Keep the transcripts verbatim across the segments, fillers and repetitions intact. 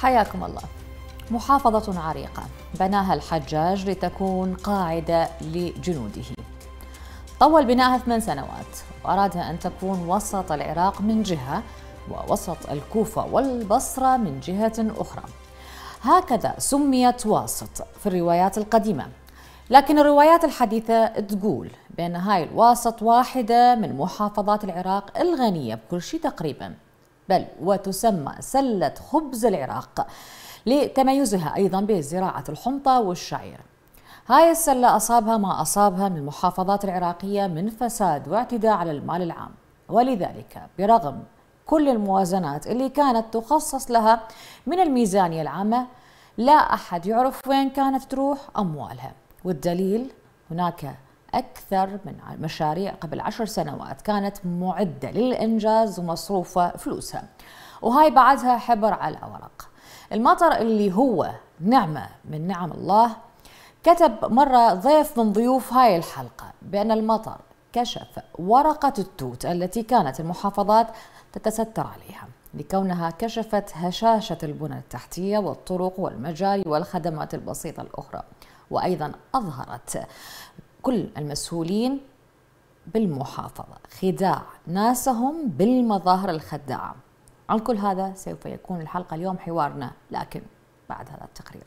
حياكم الله. محافظة عريقة بناها الحجاج لتكون قاعدة لجنوده. طول بناءها ثمان سنوات وأرادها أن تكون وسط العراق من جهة ووسط الكوفة والبصرة من جهة أخرى. هكذا سميت واسط في الروايات القديمة، لكن الروايات الحديثة تقول بأن هاي الواسط واحدة من محافظات العراق الغنية بكل شيء تقريبا، بل وتسمى سلة خبز العراق لتميزها أيضا بزراعة الحنطة والشعير. هاي السلة أصابها ما أصابها من المحافظات العراقية من فساد واعتداء على المال العام، ولذلك برغم كل الموازنات اللي كانت تخصص لها من الميزانية العامة لا أحد يعرف وين كانت تروح أموالها. والدليل هناك أكثر من مشاريع قبل عشر سنوات كانت معدة للإنجاز ومصروفة فلوسها، وهاي بعدها حبر على ورق. المطر اللي هو نعمة من نعم الله، كتب مرة ضيف من ضيوف هاي الحلقة بأن المطر كشف ورقة التوت التي كانت المحافظات تتستر عليها، لكونها كشفت هشاشة البنى التحتية والطرق والمجاري والخدمات البسيطة الأخرى، وأيضا أظهرت كل المسؤولين بالمحافظة خداع ناسهم بالمظاهر الخداعة. عن كل هذا سوف يكون الحلقة اليوم حوارنا، لكن بعد هذا التقرير.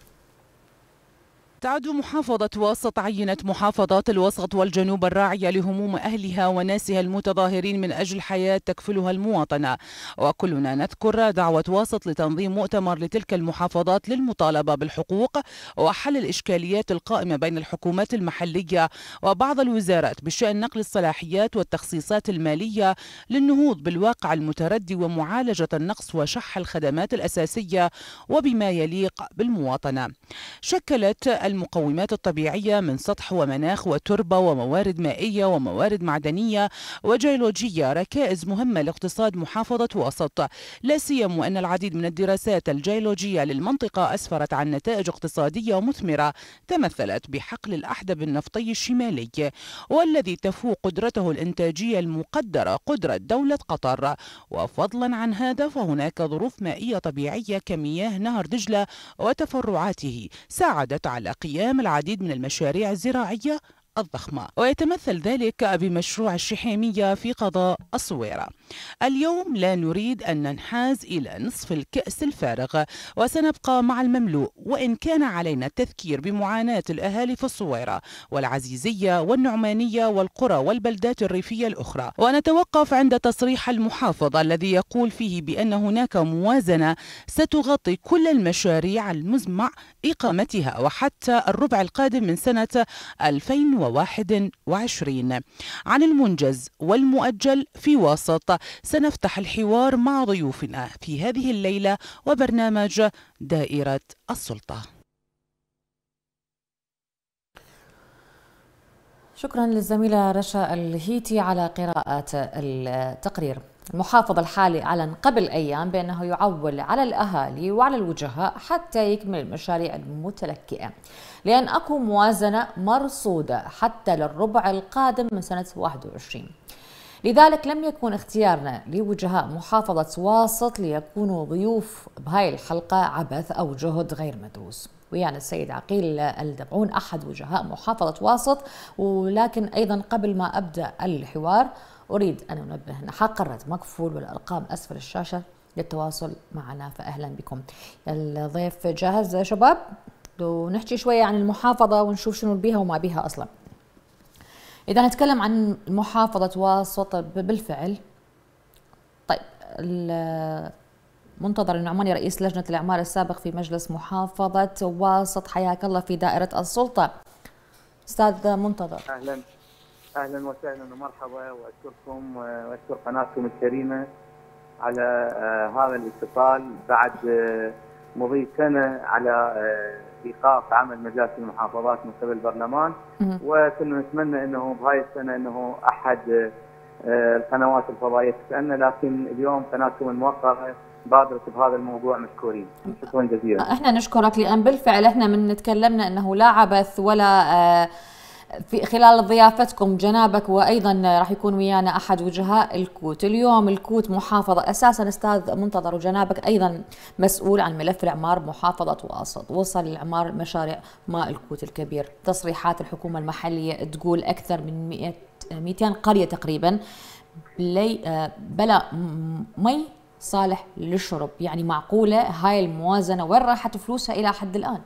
تعد محافظة واسط عينة محافظات الوسط والجنوب الراعية لهموم أهلها وناسها المتظاهرين من أجل حياة تكفلها المواطنة، وكلنا نذكر دعوة واسط لتنظيم مؤتمر لتلك المحافظات للمطالبة بالحقوق وحل الإشكاليات القائمة بين الحكومات المحلية وبعض الوزارات بشأن نقل الصلاحيات والتخصيصات المالية للنهوض بالواقع المتردي ومعالجة النقص وشح الخدمات الأساسية وبما يليق بالمواطنة. شكلت المقومات الطبيعية من سطح ومناخ وتربة وموارد مائية وموارد معدنية وجيولوجية ركائز مهمة لاقتصاد محافظة واسط، لا سيما وأن العديد من الدراسات الجيولوجية للمنطقة أسفرت عن نتائج اقتصادية مثمرة تمثلت بحقل الأحدب النفطي الشمالي، والذي تفوق قدرته الإنتاجية المقدرة قدرة دولة قطر. وفضلا عن هذا فهناك ظروف مائية طبيعية كمياه نهر دجلة وتفرعاته ساعدت على قيام العديد من المشاريع الزراعية الضخمة، ويتمثل ذلك بمشروع الشحيمية في قضاء الصويرة. اليوم لا نريد أن ننحاز إلى نصف الكأس الفارغ وسنبقى مع المملوء، وإن كان علينا التذكير بمعاناة الأهالي في الصويرة والعزيزية والنعمانية والقرى والبلدات الريفية الأخرى. ونتوقف عند تصريح المحافظ الذي يقول فيه بأن هناك موازنة ستغطي كل المشاريع المزمع إقامتها وحتى الربع القادم من سنة ألفين وواحد وعشرين. عن المنجز والمؤجل في واسط سنفتح الحوار مع ضيوفنا في هذه الليلة وبرنامج دائرة السلطة. شكرا للزميلة رشا الهيتي على قراءة التقرير. المحافظ الحالي أعلن قبل أيام بأنه يعول على الأهالي وعلى الوجهاء حتى يكمل المشاريع المتلكئة، لأن أكو موازنة مرصودة حتى للربع القادم من سنة واحد وعشرين. لذلك لم يكن اختيارنا لوجهاء محافظة واسط ليكونوا ضيوف بهاي الحلقة عبث أو جهد غير مدروس. ويعني السيد عقيل الدبعون أحد وجهاء محافظة واسط، ولكن أيضا قبل ما أبدأ الحوار أريد أن أنبه أن حقرة مكفول والأرقام أسفل الشاشة للتواصل معنا، فأهلا بكم. الضيف جاهز شباب؟ لو نحكي شوية عن المحافظة ونشوف شنو بيها وما بيها أصلا. إذا نتكلم عن محافظة واسط بالفعل، طيب منتظر النعماني رئيس لجنة الإعمار السابق في مجلس محافظة واسط، حياك الله في دائرة السلطة أستاذ منتظر. أهلا أهلا وسهلا ومرحبا، وأشكركم وأشكر قناتكم الكريمة على هذا الاتصال بعد مضي سنة على إيقاف عمل مجالس المحافظات من قبل البرلمان، وكنا نتمنى أنه بهاي السنة أنه أحد القنوات الفضائية تسألنا، لكن اليوم قناتكم الموقرة بادرت بهذا الموضوع، مشكورين. شكرا جزيلا. احنا نشكرك، لأن بالفعل احنا من تكلمنا أنه لا عبث ولا في خلال ضيافتكم جنابك، وايضا راح يكون ويانا احد وجهاء الكوت. اليوم الكوت محافظه اساسا استاذ منتظر، وجنابك ايضا مسؤول عن ملف الاعمار بمحافظه واسط. وصل الاعمار مشاريع ماء الكوت الكبير، تصريحات الحكومه المحليه تقول اكثر من مئتين قريه تقريبا بلا مي صالح للشرب. يعني معقوله هاي الموازنه وين راحت فلوسها الى حد الان؟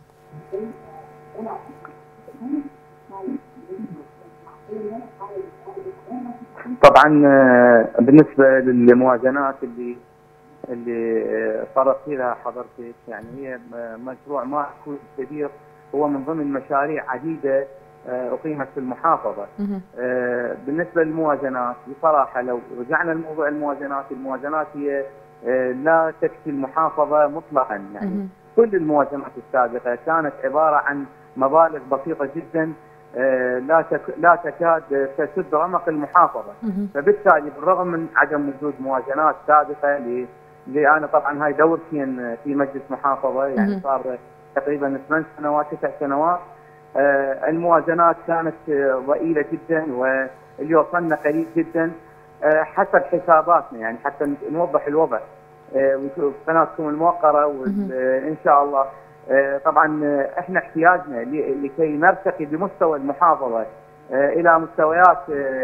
طبعا بالنسبه للموازنات اللي اللي صارت فيها حضرتك، يعني هي مشروع ماء الكوت الكبير هو من ضمن مشاريع عديده اقيمت في المحافظه. بالنسبه للموازنات بصراحه لو رجعنا لموضوع الموازنات، الموازنات هي لا تكفي المحافظه مطلقا، يعني كل الموازنات السابقه كانت عباره عن مبالغ بسيطه جدا لا لا تكاد تسد رمق المحافظه. فبالتالي بالرغم من عدم وجود موازنات سابقه ل انا طبعا هاي دورتي في مجلس محافظه، يعني صار تقريبا ثمان سنوات تسع سنوات، الموازنات كانت ضئيله جدا واللي وصلنا قليل جدا حسب حساباتنا، يعني حتى نوضح الوضع قناتكم الموقره وان شاء الله. طبعا احنا احتياجنا لكي نرتقي بمستوى المحافظه الى مستويات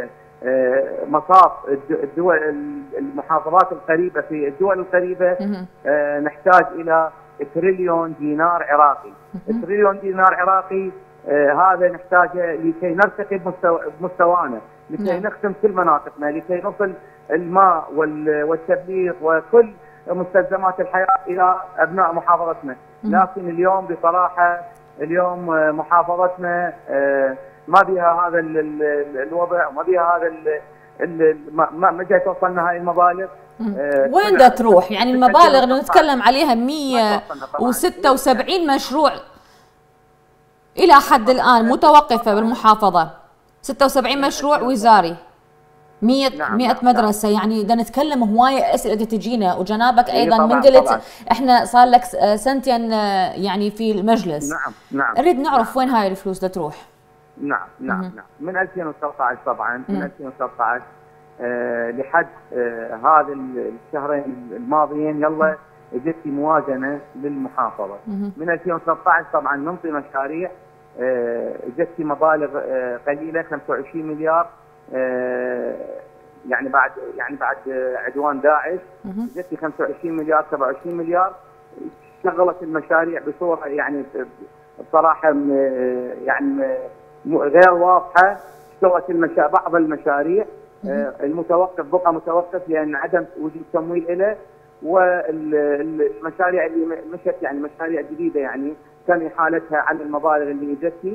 مصاف الدول المحافظات القريبه في الدول القريبه، نحتاج الى تريليون دينار عراقي. تريليون دينار عراقي هذا نحتاجه لكي نرتقي بمستوانا، لكي نخدم كل مناطقنا، لكي نصل الماء والتبليغ وكل مستلزمات الحياه الى ابناء محافظتنا. لكن اليوم بصراحه اليوم محافظتنا ما بها هذا الوضع، وما بها هذا ما ما جاي توصلنا هاي المبالغ. وين بدها تروح؟ يعني المبالغ اللي نتكلم عليها مئة وستة وسبعين مشروع الى حد الان متوقفه بالمحافظه، ستة وسبعين مشروع وزاري، مئة نعم مئة نعم مدرسه. نعم. يعني بدنا نتكلم هوايه اسئله تجينا، وجنابك ايضا من قلت احنا صار لك سنتين يعني في المجلس. نعم نعم نريد نعرف نعم. وين هاي الفلوس بدها تروح. نعم نعم مم. نعم من ألفين وثلاثة عشر طبعا من ألفين وثلاثة عشر آه لحد آه هذا الشهرين الماضيين يلا اجت موازنه للمحافظه. مم. من ألفين وثلاثة عشر طبعا ننطي مشاريع آه اجت مبالغ آه قليله خمسة وعشرين مليار، آه يعني بعد يعني بعد عدوان داعش اجت خمسة وعشرين مليار سبعة وعشرين مليار، شغلت المشاريع بصوره يعني بصراحه يعني غير واضحه. استوت المشا... بعض المشاريع آه المتوقف بقى متوقف لان عدم وجود تمويل له، والمشاريع اللي مشت يعني مشاريع جديده يعني تم احالتها على المبالغ اللي اجتني،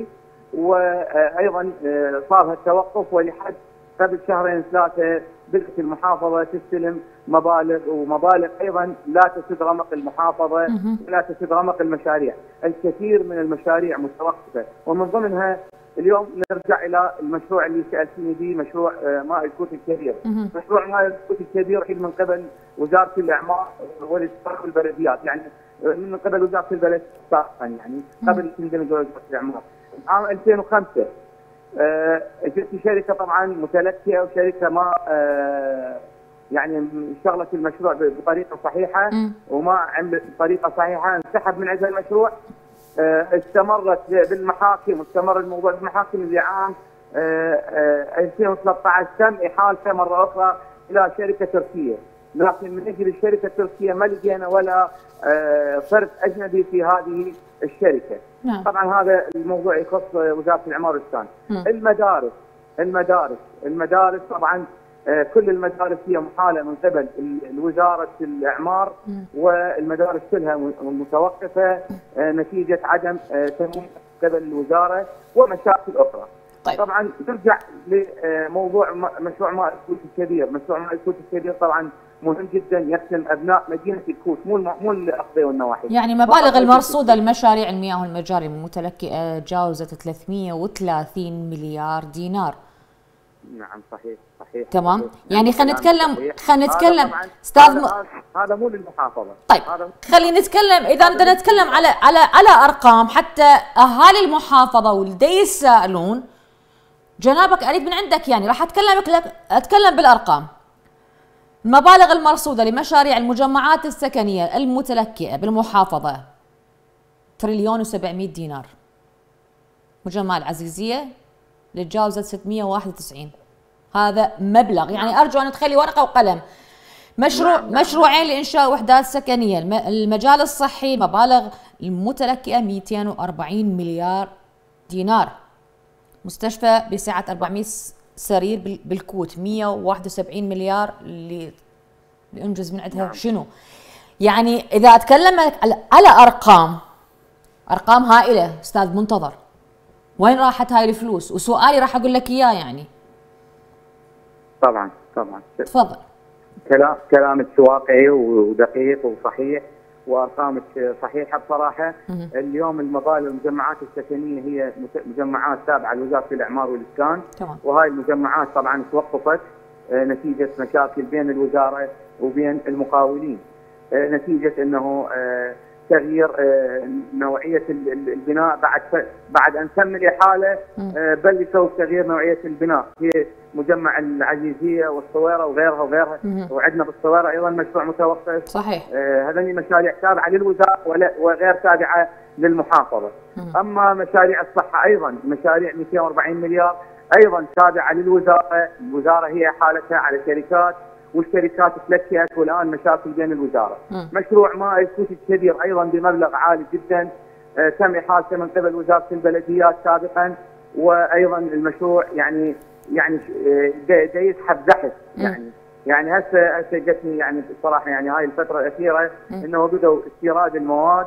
وايضا آه صار هالتوقف. ولحد قبل شهرين ثلاثه بدات المحافظه تستلم مبالغ، ومبالغ ايضا لا تسد رمق المحافظه ولا تسد رمق المشاريع. الكثير من المشاريع متوقفه، ومن ضمنها اليوم نرجع الى المشروع اللي سالتني به، مشروع ماء الكوت الكبير. مشروع ماء الكوت الكبير حين من قبل وزاره الاعمار والاسكان والبلديات، يعني من قبل وزاره البلد سابقا، يعني قبل تندمج وزاره الاعمار. عام ألفين وخمسة آه جت شركه طبعا متلكئه وشركه ما آه يعني اشتغلت المشروع بطريقه صحيحه وما عملت بطريقه صحيحه، انسحب من عندها المشروع. آه استمرت بالمحاكم، واستمر الموضوع بالمحاكم لعام آه آه ألفين وثلاثة عشر تم احالته مره اخرى الى شركه تركيه، لكن من اجل الشركه التركيه ما لقينا ولا آه فرد اجنبي في هذه الشركه. نعم. طبعا هذا الموضوع يخص وزاره الاعمار والاسكان. المدارس المدارس المدارس طبعا آه كل المدارس هي محاله من قبل وزاره الاعمار، مم. والمدارس كلها متوقفه آه نتيجه عدم آه تمويل قبل الوزاره ومشاكل اخرى. طيب. طبعا نرجع لموضوع مشروع ماء الكوت الكبير. مشروع ماء الكوت الكبير طبعا مهم جدا يخدم ابناء مدينه الكوت، مو مو الاقضيه والنواحي. يعني مبالغ المرصوده لمشاريع المياه والمجاري المتلكئه جاوزت ثلاثمئة وثلاثين مليار دينار. نعم صحيح صحيح. تمام، يعني خلينا نتكلم خلينا نتكلم استاذ م... هذا مو للمحافظه. طيب خلينا نتكلم، اذا بدنا نتكلم على على على ارقام حتى اهالي المحافظه واللي يسالون جنابك اريد من عندك يعني راح اتكلمك لك اتكلم بالارقام. المبالغ المرصوده لمشاريع المجمعات السكنيه المتلكئه بالمحافظه تريليون وسبعمئة دينار. مجمع العزيزيه اللي تجاوزت ستمئة وواحد وتسعين، هذا مبلغ يعني ارجو ان تخلي ورقه وقلم. مشروع مشروعين لانشاء وحدات سكنيه، المجال الصحي مبالغ المتلكئه مئتين وأربعين مليار دينار. مستشفى بسعه أربعمئة سرير بالكوت مئة وواحد وسبعين مليار اللي ينجز من عندها شنو؟ يعني اذا اتكلم على ارقام ارقام هائله استاذ منتظر، وين راحت هاي الفلوس؟ وسؤالي راح اقول لك اياه يعني. طبعا طبعا تفضل. كلام كلامك واقعي ودقيق وصحيح، وارقامك صحيحه بصراحه. اليوم المبالغ المجمعات السكنيه هي مجمعات تابعه لوزاره الاعمار والاسكان، طبعا. وهاي المجمعات طبعا توقفت نتيجه مشاكل بين الوزاره وبين المقاولين، نتيجه انه تغيير نوعيه البناء بعد بعد ان تم الاحاله بلشوا تغيير نوعيه البناء في مجمع العزيزيه والصويره وغيرها وغيرها، وعندنا بالصويره ايضا مشروع متوقف. صحيح. هذني مشاريع تابعه للوزاره وغير تابعه للمحافظه. اما مشاريع الصحه ايضا مشاريع مئتين وأربعين مليار ايضا تابعه للوزاره، الوزاره هي حالتها على شركات والشركات تلكئت والان مشاكل بين الوزاره. م. مشروع ماء الكوت الكبير ايضا بمبلغ عالي جدا آه تم احالته من قبل وزاره البلديات سابقا، وايضا المشروع يعني يعني دا يسحب زحف يعني يعني هسه هسه جتني يعني بصراحه يعني هاي الفتره الاخيره م. انه بدأوا استيراد المواد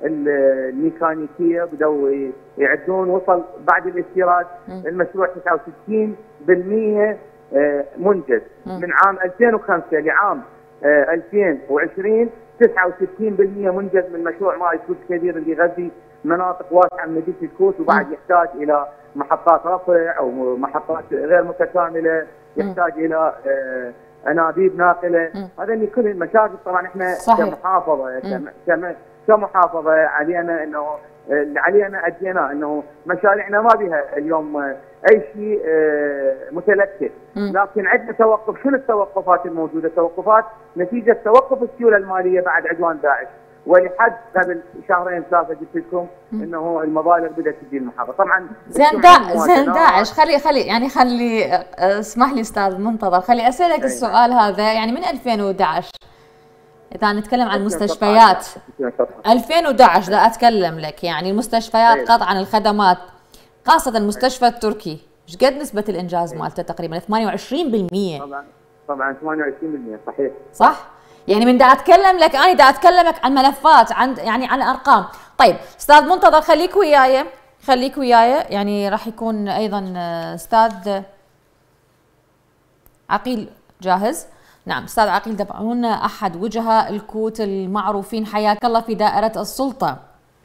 الميكانيكيه بدأوا يعدون، وصل بعد الاستيراد م. المشروع تسعة وستين بالمئة منجز. من عام ألفين وخمسة لعام ألفين وعشرين تسعة وستين بالمئة منجز من مشروع ماء الكوت الكبير اللي يغذي مناطق واسعه من مدينه الكوت، وبعد يحتاج الى محطات رفع او محطات غير متكامله، يحتاج الى انابيب ناقله. هذا اللي كل المشاكل. طبعا احنا صحيح. كمحافظه كمحافظه علينا انه اللي علينا ادينا انه مشاريعنا ما بها اليوم اي شيء متلكئ، لكن عندنا توقف. شنو التوقفات الموجوده؟ توقفات نتيجه توقف السيوله الماليه بعد عدوان داعش، ولحد قبل شهرين ثلاثه قلت لكم انه المبالغ بدات تجي المحافظه. طبعا زين دا زين داعش خلي خلي يعني خلي اسمح لي استاذ منتظر، خلي اسالك السؤال هذا. يعني من ألفين وأحد عشر اذا نتكلم عن المستشفيات ألفين وأحد عشر لا اتكلم لك يعني المستشفيات قطعا الخدمات خاصه المستشفى التركي ايش قد نسبه الانجاز مالته؟ تقريبا ثمانية وعشرين بالمئة. طبعا طبعا ثمانية وعشرين بالمئة صحيح صح. يعني من دا اتكلم لك انا دا اتكلمك عن ملفات عن يعني عن ارقام. طيب استاذ منتظر خليك وياي خليك وياي يعني راح يكون ايضا استاذ عقيل جاهز. نعم استاذ عقيل تبعون احد وجهاء الكوت المعروفين، حياك الله في دائره السلطه.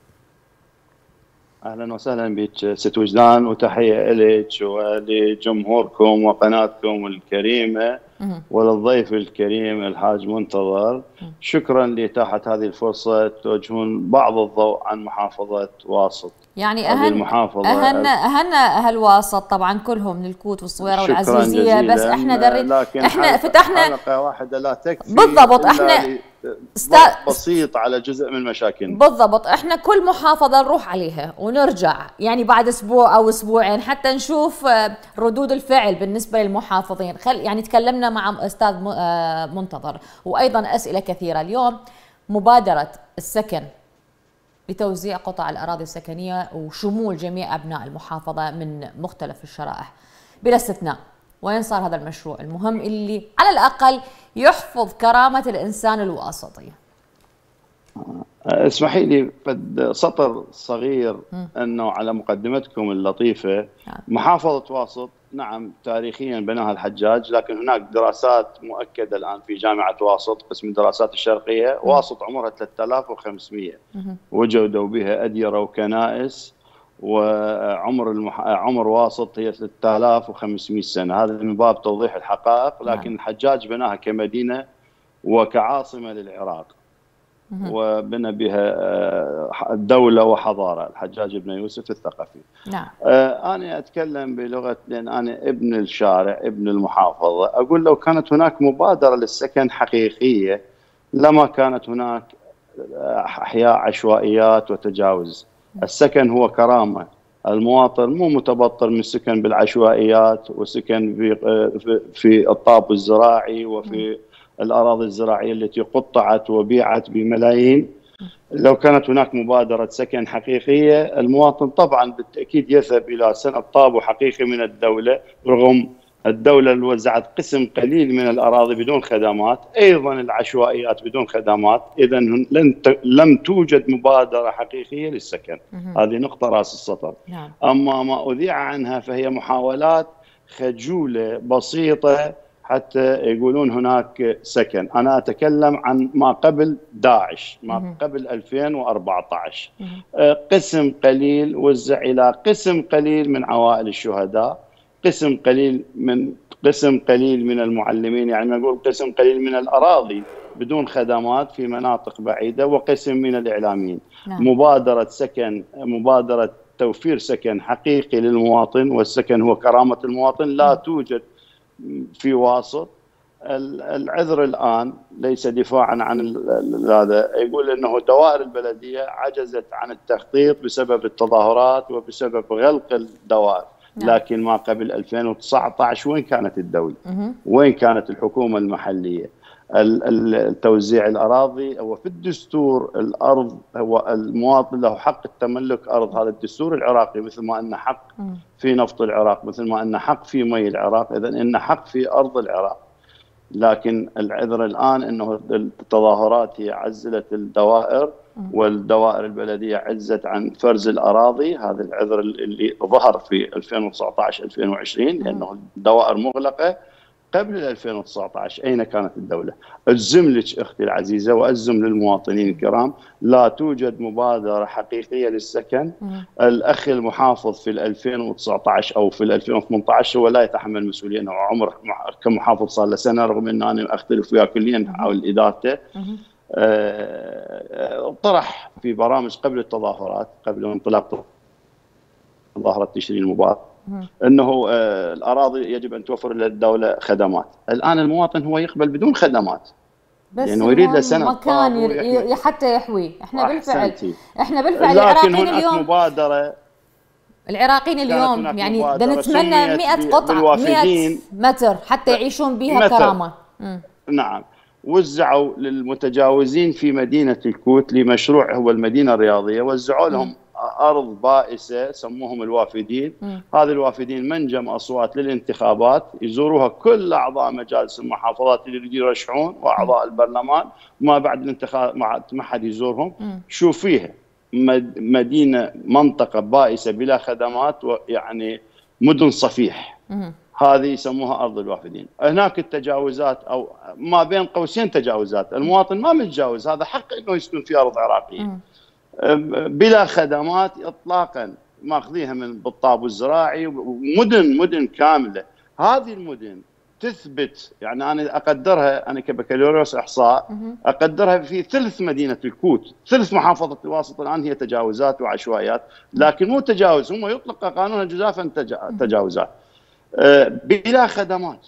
اهلا وسهلا بك ست وجدان، وتحيه لك ولجمهوركم وقناتكم الكريمه وللضيف الكريم الحاج منتظر. شكرا لاتاحه هذه الفرصه توجهون بعض الضوء عن محافظه واسط. يعني اهل اهل اهل اهل واسط طبعا كلهم من الكوت والصويره والعزيزيه، بس احنا دري احنا فتحنا حلقه واحده لا تكفي بالضبط. احنا بسيط على جزء من مشاكلنا بالضبط. احنا كل محافظه نروح عليها ونرجع يعني بعد اسبوع او اسبوعين حتى نشوف ردود الفعل بالنسبه للمحافظين. خل يعني تكلمنا مع استاذ منتظر وايضا اسئله كثيره. اليوم مبادره السكن لتوزيع قطع الأراضي السكنية وشمول جميع أبناء المحافظة من مختلف الشرائح بلا استثناء. وين صار هذا المشروع المهم اللي على الأقل يحفظ كرامة الإنسان الواسطي؟ اسمحي لي بد سطر صغير م. أنه على مقدمتكم اللطيفة. نعم. محافظة واسط نعم تاريخيا بناها الحجاج، لكن هناك دراسات مؤكدة الآن في جامعة واسط قسم الدراسات الشرقية. م. واسط عمرها ثلاثة آلاف وخمسمئة، وجدوا بها أديرة وكنائس، وعمر المح... عمر واسط هي ثلاثة آلاف وخمسمئة سنة. هذا من باب توضيح الحقائق. لكن الحجاج بناها كمدينة وكعاصمة للعراق، وبنى بها دولة وحضارة الحجاج بن يوسف الثقفي. نعم. انا اتكلم بلغه، لان انا ابن الشارع ابن المحافظه، اقول لو كانت هناك مبادره للسكن حقيقيه لما كانت هناك احياء عشوائيات وتجاوز. السكن هو كرامه، المواطن مو متبطر من السكن بالعشوائيات وسكن في في الطابو الزراعي وفي الاراضي الزراعيه التي قطعت وبيعت بملايين. لو كانت هناك مبادرة سكن حقيقية المواطن طبعا بالتأكيد يذهب إلى سنة طابو حقيقي من الدولة، رغم الدولة اللي وزعت قسم قليل من الأراضي بدون خدمات، أيضا العشوائيات بدون خدمات. إذا لم توجد مبادرة حقيقية للسكن. هذه نقطة رأس السطر. أما ما أذيع عنها فهي محاولات خجولة بسيطة حتى يقولون هناك سكن. أنا أتكلم عن ما قبل داعش، ما قبل ألفين وأربعة عشر. قسم قليل وزع إلى قسم قليل من عوائل الشهداء، قسم قليل من قسم قليل من المعلمين، يعني نقول قسم قليل من الأراضي بدون خدمات في مناطق بعيدة، وقسم من الإعلاميين. نعم. مبادرة سكن، مبادرة توفير سكن حقيقي للمواطن، والسكن هو كرامة المواطن، لا توجد في واسط. العذر الآن ليس دفاعا عن هذا، يقول أنه دوائر البلدية عجزت عن التخطيط بسبب التظاهرات وبسبب غلق الدوائر. نعم. لكن ما قبل ألفين وتسعة عشر وين كانت الدولة؟ وين كانت الحكومة المحلية؟ التوزيع الأراضي هو في الدستور، الأرض هو المواطن له حق التملك أرض، هذا الدستور العراقي، مثل ما أن حق في نفط العراق، مثل ما أن حق في مي العراق، إذن إن حق في أرض العراق. لكن العذر الآن أنه التظاهرات هي عزلت الدوائر، والدوائر البلدية عزت عن فرز الأراضي. هذا العذر اللي ظهر في ألفين وتسعة عشر ألفين وعشرين، لأنه الدوائر مغلقة. قبل ألفين وتسعة عشر أين كانت الدولة؟ أجزم لك أختي العزيزة وأجزم للمواطنين الكرام، لا توجد مبادرة حقيقية للسكن. الأخ المحافظ في ألفين وتسعة عشر أو في ألفين وثمانية عشر هو لا يتحمل مسؤولية، أنه عمره كمحافظ صار له سنة، رغم أن أنا أختلف وياه كليا حول إدارته. أه طرح في برامج قبل التظاهرات، قبل انطلاق تظاهرة تشرين المبارك، انه الاراضي يجب ان توفر للدوله خدمات. الان المواطن هو يقبل بدون خدمات، بس لانه يريد له سنه مكان ي... حتى يحوي. احنا بالفعل احنا بالفعل العراقيين اليوم مبادره العراقيين اليوم يعني بدنا نتمنى مئة قطعه مئة متر حتى يعيشون بها كرامه. نعم. وزعوا للمتجاوزين في مدينه الكوت لمشروع هو المدينه الرياضيه، وزعوا لهم أرض بائسة سموهم الوافدين. هذه الوافدين منجم أصوات للانتخابات، يزوروها كل أعضاء مجالس المحافظات اللي يريدون يرشحون وأعضاء البرلمان، وما بعد الانتخاب ما حد يزورهم. شوف فيها مدينة منطقة بائسة بلا خدمات، ويعني مدن صفيح. هذه يسموها أرض الوافدين. هناك التجاوزات أو ما بين قوسين تجاوزات، المواطن ما متجاوز، هذا حق أنه يسكن في أرض عراقية بلا خدمات اطلاقا، ماخذيها من بالطابو الزراعي، ومدن مدن كامله. هذه المدن تثبت، يعني انا اقدرها، انا كبكالوريوس احصاء اقدرها في ثلث مدينه الكوت، ثلث محافظه الواسط الان هي تجاوزات وعشوائيات، لكن مو تجاوز، هم يطلق قانون الجزافا تجاوزات بلا خدمات.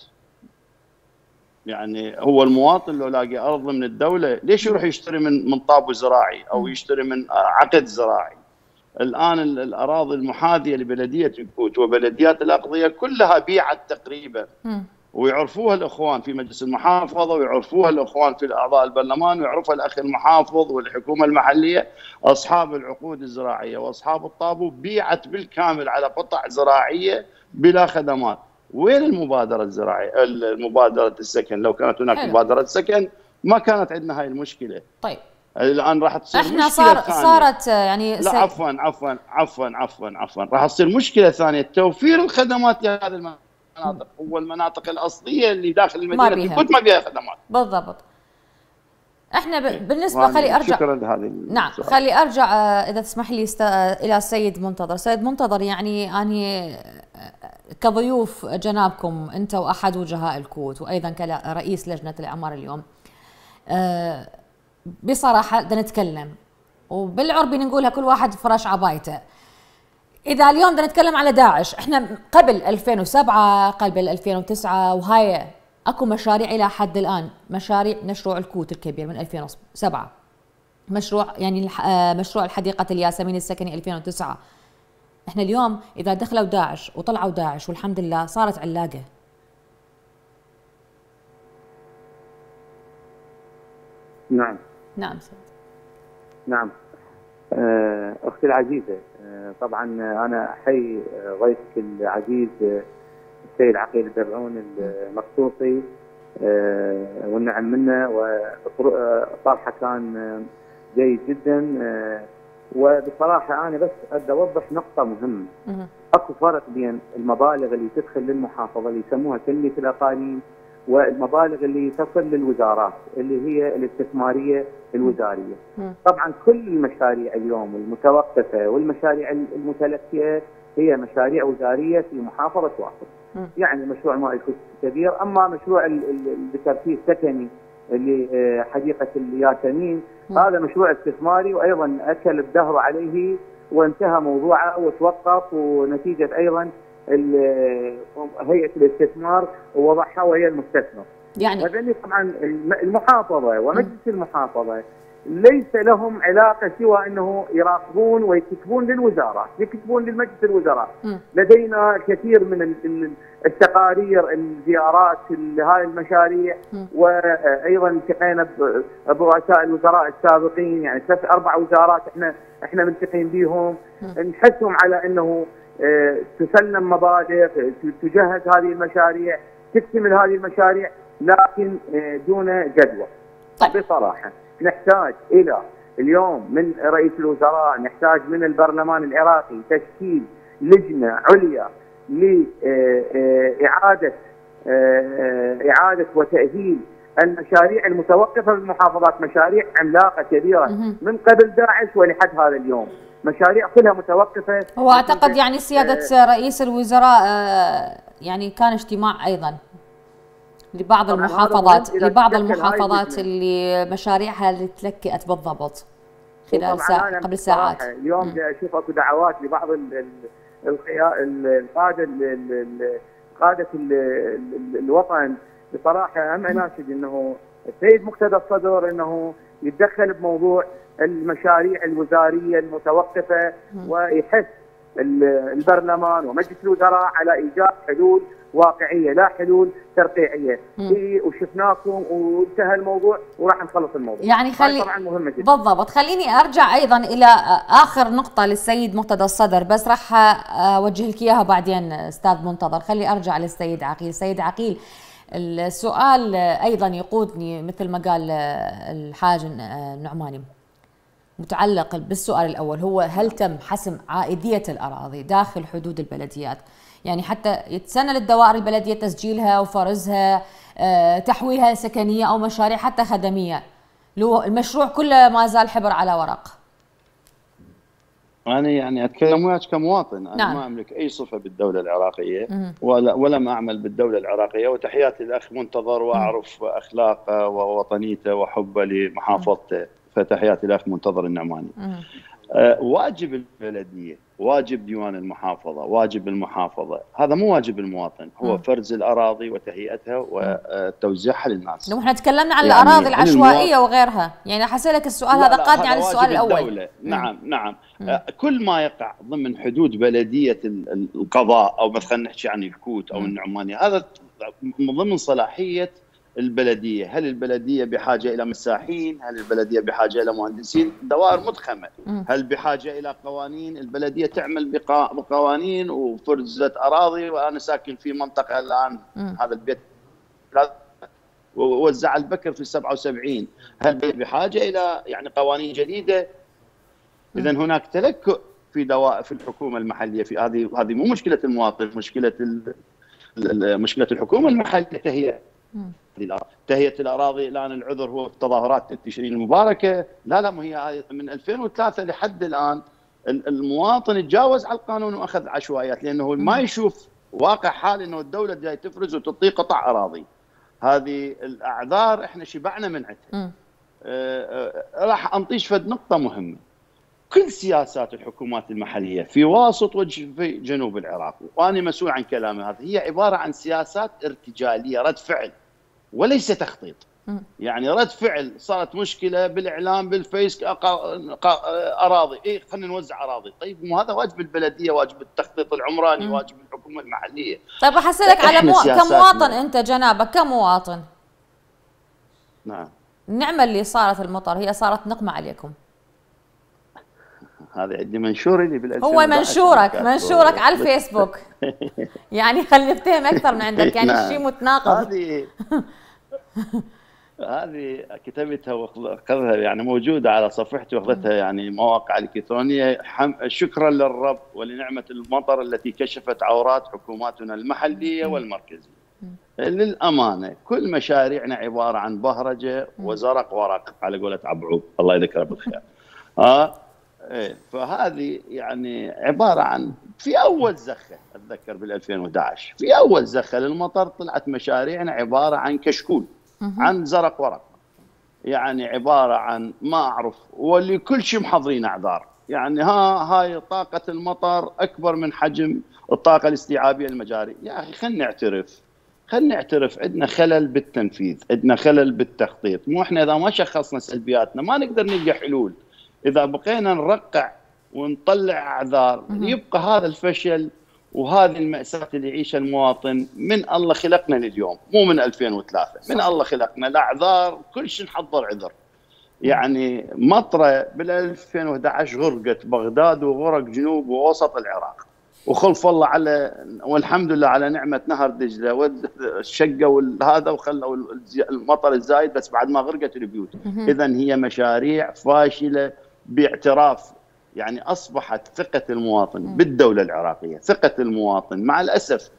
يعني هو المواطن لو لاقي ارض من الدوله ليش يروح يشتري من من طابو زراعي او يشتري من عقد زراعي؟ الان الاراضي المحاذيه لبلديه الكوت وبلديات الاقضيه كلها بيعت تقريبا، ويعرفوها الاخوان في مجلس المحافظه، ويعرفوها الاخوان في اعضاء البرلمان، ويعرفها الاخ المحافظ والحكومه المحليه. اصحاب العقود الزراعيه واصحاب الطابو بيعت بالكامل على قطع زراعيه بلا خدمات. وين المبادرة الزراعية؟ المبادرة السكن، لو كانت هناك حلو. مبادرة سكن ما كانت عندنا هاي المشكلة. طيب الآن راح تصير احنا مشكلة صار ثانية. صارت يعني لا عفوا عفوا عفوا عفوا عفوا راح تصير مشكلة ثانية، توفير الخدمات لهذه المناطق. هو المناطق الأصلية اللي داخل المدينة الكوت ما بيها خدمات. بالضبط. احنا ب... بالنسبة خلي أرجع شكرا لهذه نعم السؤال. خلي أرجع إذا تسمح لي است... إلى السيد منتظر. سيد منتظر، يعني أنا كضيوف جنابكم أنت وأحد وجهاء الكوت وأيضا كرئيس لجنة الإعمار اليوم، أه بصراحة بدنا نتكلم وبالعربي نقولها كل واحد فراش عبايته. اذا اليوم بدنا نتكلم على داعش، احنا قبل ألفين وسبعة قبل ألفين وتسعة وهاي اكو مشاريع الى حد الان، مشاريع مشروع الكوت الكبير من ألفين وسبعة، مشروع يعني مشروع الحديقة الياسمين السكني ألفين وتسعة. احنا اليوم اذا دخلوا داعش وطلعوا داعش والحمد لله صارت علاقة. نعم نعم سيد. نعم اختي العزيزة، طبعا انا احيي ضيفك العزيز السيد عقيل الدرعون المقصوصي والنعم منه، وطرحه كان جيد جدا. وبصراحه انا بس بدي اوضح نقطه مهمه. اكو فرق بين المبالغ اللي تدخل للمحافظه اللي يسموها تنميه الاقاليم، والمبالغ اللي تصل للوزارات اللي هي الاستثماريه الوزاريه. طبعا كل المشاريع اليوم المتوقفه والمشاريع المتلكئه هي مشاريع وزاريه في محافظه واحد. يعني مشروع ماء الكوت الكبير، اما مشروع التركيز السكني اللي حديقه الياسمين هذا مشروع استثماري، وايضا اكل الدهر عليه وانتهى موضوعه وتوقف، ونتيجه ايضا هيئه الاستثمار ووضعها وهي المستثمر. يعني هذني طبعا المحافظه ومجلس المحافظه ليس لهم علاقه سوى انه يراقبون ويكتبون للوزارات، يكتبون للمجلس الوزراء. م. لدينا كثير من التقارير الزيارات لهذه المشاريع، م. وايضا التقينا برؤساء الوزراء السابقين، يعني ثلاث اربع وزارات احنا احنا ملتقين بهم، نحثهم على انه تسلم مبالغ، تجهز هذه المشاريع، تكتمل هذه المشاريع، لكن دون جدوى. طيب. بصراحه نحتاج الى اليوم من رئيس الوزراء، نحتاج من البرلمان العراقي تشكيل لجنه عليا لاعاده اعاده وتاهيل المشاريع المتوقفه في المحافظات، مشاريع عملاقه كبيره من قبل داعش ولحد هذا اليوم، مشاريع كلها متوقفه. هو اعتقد يعني سياده رئيس الوزراء يعني كان اجتماع ايضا لبعض المحافظات لبعض المحافظات اللي مشاريعها اللي تلكئت بالضبط خلال ساعة قبل ساعات. اليوم اشوف اكو دعوات لبعض القاده قاده الوطن. بصراحه هم اناشد انه السيد مقتدى الصدر انه يتدخل بموضوع المشاريع الوزاريه المتوقفه، ويحث البرلمان ومجلس الوزراء على ايجاد حلول واقعيه لا حلول ترقيعيه. إيه وشفناكم وانتهى الموضوع وراح نخلص الموضوع. يعني خلي طبعا مهمه جدا. بالضبط. خليني ارجع ايضا الى اخر نقطه للسيد مقتدى الصدر، بس راح اوجه لك اياها بعدين استاذ منتظر. خلي ارجع للسيد عقيل. سيد عقيل، السؤال ايضا يقودني مثل ما قال الحاج النعماني، متعلق بالسؤال الاول، هو هل تم حسم عائديه الاراضي داخل حدود البلديات؟ يعني حتى يتسنى للدوائر البلديه تسجيلها وفرزها، أه تحويلها سكنيه او مشاريع حتى خدميه، لو المشروع كله ما زال حبر على ورق. انا يعني اتكلم وياك كمواطن، انا نعم. ما املك اي صفه بالدوله العراقيه ولا ولا ما اعمل بالدوله العراقيه، وتحياتي للاخ منتظر واعرف اخلاقه ووطنيته وحبه لمحافظته، فتحياتي للاخ منتظر النعماني. أه واجب البلديه، واجب ديوان المحافظه، واجب المحافظه، هذا مو واجب المواطن، هو فرز الاراضي وتهيئتها وتوزيعها للناس. لو احنا تكلمنا عن يعني الاراضي العشوائيه وغيرها، يعني حسألك السؤال هذا قادني على السؤال الاول. نعم نعم أه كل ما يقع ضمن حدود بلديه القضاء، او مثلا نحكي عن الكوت او النعماني، هذا من ضمن صلاحيه البلديه. هل البلديه بحاجه الى مساحين؟ هل البلديه بحاجه الى مهندسين؟ دوائر مضخمه. هل بحاجه الى قوانين؟ البلديه تعمل بقوانين وفرزت اراضي، وانا ساكن في منطقه الان هذا البيت ووزع البكر في سبعة وسبعين، هل بحاجه الى يعني قوانين جديده؟ اذا هناك تلكؤ في دوائر في الحكومه المحليه. في هذه هذه مو مشكله المواطن، مشكله مشكله الحكومه المحليه هي تهيئة الأراضي. الآن العذر هو تظاهرات تشرين المباركة، لا لا، ما هي من ألفين وثلاثة لحد الآن المواطن تجاوز على القانون وأخذ عشوائيات، لأنه ما يشوف واقع حال أنه الدولة جاي تفرز وتعطيه قطع أراضي. هذه الأعذار إحنا شبعنا من عندها. أه راح أنطيش فد نقطة مهمة. كل سياسات الحكومات المحليه في واسط وفي جنوب العراق، وانا مسؤول عن كلامي هذا، هي عباره عن سياسات ارتجاليه، رد فعل وليس تخطيط. يعني رد فعل، صارت مشكله بالاعلام بالفيس اراضي، اي خلينا نوزع اراضي، طيب مو هذا واجب البلديه، واجب التخطيط العمراني، م. واجب الحكومه المحليه. طيب احسلك على مو... كمواطن انت جنابك كمواطن، نعم، النعمه اللي صارت المطر هي صارت نقمه عليكم. هذا عندي منشور لي بال هو منشورك منشورك على الفيسبوك. يعني خلينا نفتهم اكثر من عندك، يعني الشيء متناقض. هذه هذه كتبتها واخذها، يعني موجوده على صفحتي، واخذتها يعني مواقع الكترونيه. شكرا للرب ولنعمه المطر التي كشفت عورات حكوماتنا المحليه والمركزيه. للامانه كل مشاريعنا عباره عن بهرجه وزرق ورق على قولة عبعوب، الله يذكره بالخير. ها ايه، فهذه يعني عباره عن في اول زخه، اتذكر بال ألفين وأحد عشر في اول زخه للمطر طلعت مشاريعنا عباره عن كشكول، عن زرق ورق، يعني عباره عن ما اعرف، واللي كل شيء محضرين اعذار. يعني ها هاي طاقه المطر اكبر من حجم الطاقه الاستيعابيه المجاري. يا اخي خلينا نعترف، خلينا نعترف عندنا خلل بالتنفيذ، عندنا خلل بالتخطيط. مو احنا اذا ما شخصنا سلبياتنا ما نقدر نلقى حلول. اذا بقينا نرقع ونطلع اعذار يبقى هذا الفشل وهذه المأساة اللي يعيشها المواطن. من الله خلقنا لليوم، مو من ألفين وثلاثة، من الله خلقنا. الاعذار كل شيء نحضر عذر. يعني مطره بال ألفين وأحد عشر غرقت بغداد وغرق جنوب ووسط العراق، وخلف الله على والحمد لله على نعمه نهر دجله والشقه والهذا، وخلوا المطر الزايد بس بعد ما غرقت البيوت. اذا هي مشاريع فاشله باعتراف. يعني اصبحت ثقه المواطن بالدوله العراقيه، ثقه المواطن مع الاسف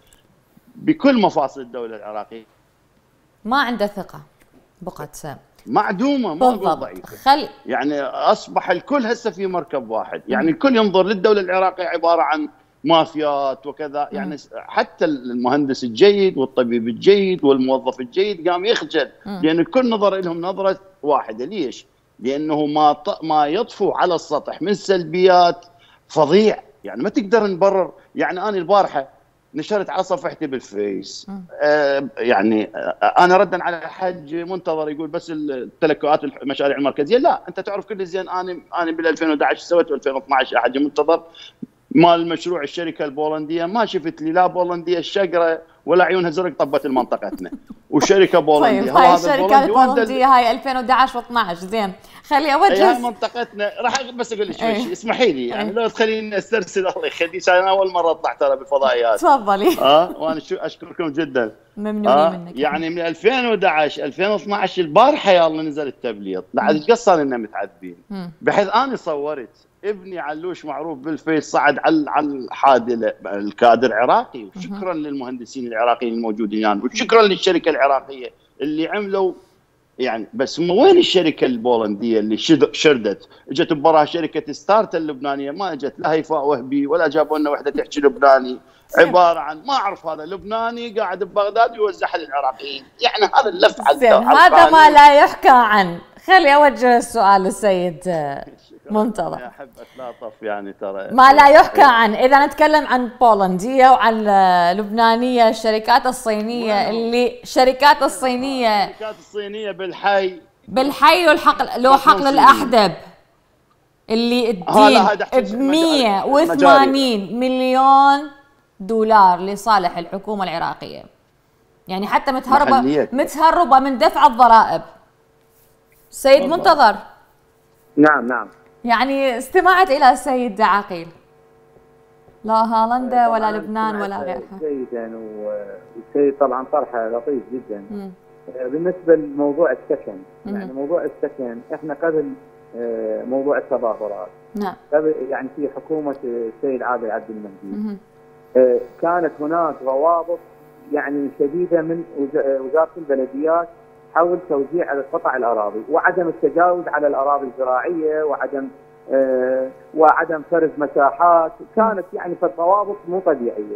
بكل مفاصل الدوله العراقيه ما عنده ثقه، بقت معدومه، ما اقول ضعيفه. خل... يعني اصبح الكل هسه في مركب واحد، يعني الكل ينظر للدوله العراقيه عباره عن مافيات وكذا. يعني حتى المهندس الجيد والطبيب الجيد والموظف الجيد قام يخجل، لان الكل نظر لهم نظره واحده. ليش؟ لانه ما ط... ما يطفو على السطح من سلبيات فظيع. يعني ما تقدر نبرر. يعني انا البارحه نشرت على صفحتي بالفيس آه يعني آه انا ردا على الحج منتظر يقول بس التلكؤات المشاريع المركزيه. لا، انت تعرف كل زين انا انا بال ألفين وأحد عشر سويت ألفين واثني عشر حج منتظر مال مشروع الشركه البولنديه، ما شفت لي لا بولنديه الشقره ولا عيونها زرق طبت المنطقتنا وشركه بولنديه. طيب هاي الشركه البولنديه هاي ألفين وأحد عشر واثني عشر زين خلي اوجه هاي منطقتنا. راح بس اقول لك شوي شيء، اسمحي لي يعني لو تخليني استرسل الله يخليك، انا اول مره اطلع ترى بالفضائيات. تفضلي. اه وانا اشكركم جدا، ممنونين آه منك. يعني من ألفين وأحد عشر ألفين واثني عشر البارحه يلا نزل التبليط، لا عاد قصر لنا متعذبين. بحيث انا صورت ابني علوش معروف بالفيس صعد على على الحادله الكادر عراقي، وشكرا للمهندسين العراقيين الموجودين يعني، وشكرا للشركه العراقيه اللي عملوا يعني. بس وين الشركه البولنديه اللي شردت؟ اجت ببراها شركه ستارت اللبنانيه، ما اجت لا هيفاء وهبي ولا جابوا لنا وحده تحكي لبناني. عباره عن ما اعرف هذا لبناني قاعد ببغداد يوزعها للعراقيين. يعني هذا اللف على هذا ما لا يحكى عنه. خلي اوجه السؤال للسيد منتظر. احب اتلاطف يعني ترى ما لا يحكى عنه. اذا نتكلم عن بولنديه وعن لبنانيه، الشركات الصينيه اللي الشركات الصينيه الشركات الصينيه بالحي بالحي والحقل لو حقل الاحدب اللي الدين ب مئة وثمانين مليون دولار لصالح الحكومه العراقيه. يعني حتى متهربه محلية. متهربه من دفع الضرائب. سيد منتظر. نعم نعم. يعني استمعت إلى السيد عقيل. لا هولندا ولا لبنان ولا غيرها. جيدا، والسيد طبعا طرحه لطيف جدا. مم. بالنسبة لموضوع السكن، مم. يعني موضوع السكن احنا قبل موضوع التظاهرات. نعم. قبل يعني في حكومة السيد عادل عبد المهدي كانت هناك روابط يعني شديدة من وزارة البلديات حول توزيع قطع الاراضي وعدم التجاوز على الاراضي الزراعيه وعدم آه وعدم فرز مساحات. كانت يعني في الروابط مو طبيعيه.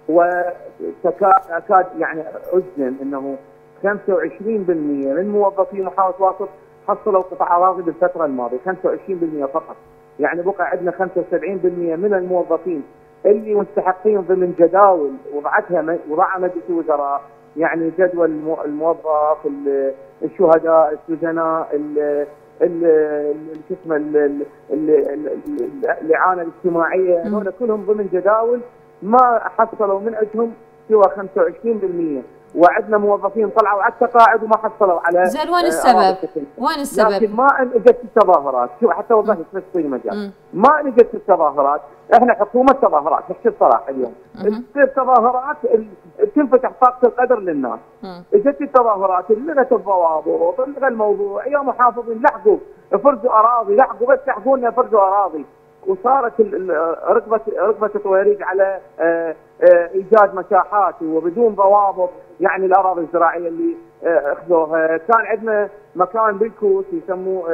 وتكاد يعني اجزم انه خمسة وعشرين بالمئة من موظفي محافظه واسط حصلوا قطع اراضي بالفتره الماضيه، خمسة وعشرين بالمئة فقط. يعني بقى عندنا خمسة وسبعين بالمئة من الموظفين اللي مستحقين ضمن جداول وضعتها وضعها مجلس الوزراء، يعني جدول الموظف، الشهداء، السجناء، شو اسمه الاعانه الاجتماعيه، هذول كلهم ضمن جداول ما حصلوا من اجرهم سوى خمسة وعشرين بالمئة، وعندنا موظفين طلعوا على التقاعد وما حصلوا على. زين وين السبب؟ وين السبب؟ لكن ما ان اجت التظاهرات، شو حتى وضحت نفس المجال، ما ان اجت التظاهرات، احنا حكومه تظاهرات، نحكي الصراحه اليوم، تصير تظاهرات تنفتح طاقه القدر للناس. اجت التظاهرات لغت الضوابط، لغى الموضوع، يا محافظين لحقوا فرزوا اراضي، لحقوا بس لحقوا لنا فرزوا اراضي، وصارت رغبه رغبه الطويريج على ايجاد مساحات وبدون ضوابط، يعني الاراضي الزراعيه اللي اخذوها. كان عندنا مكان بالكوت يسموه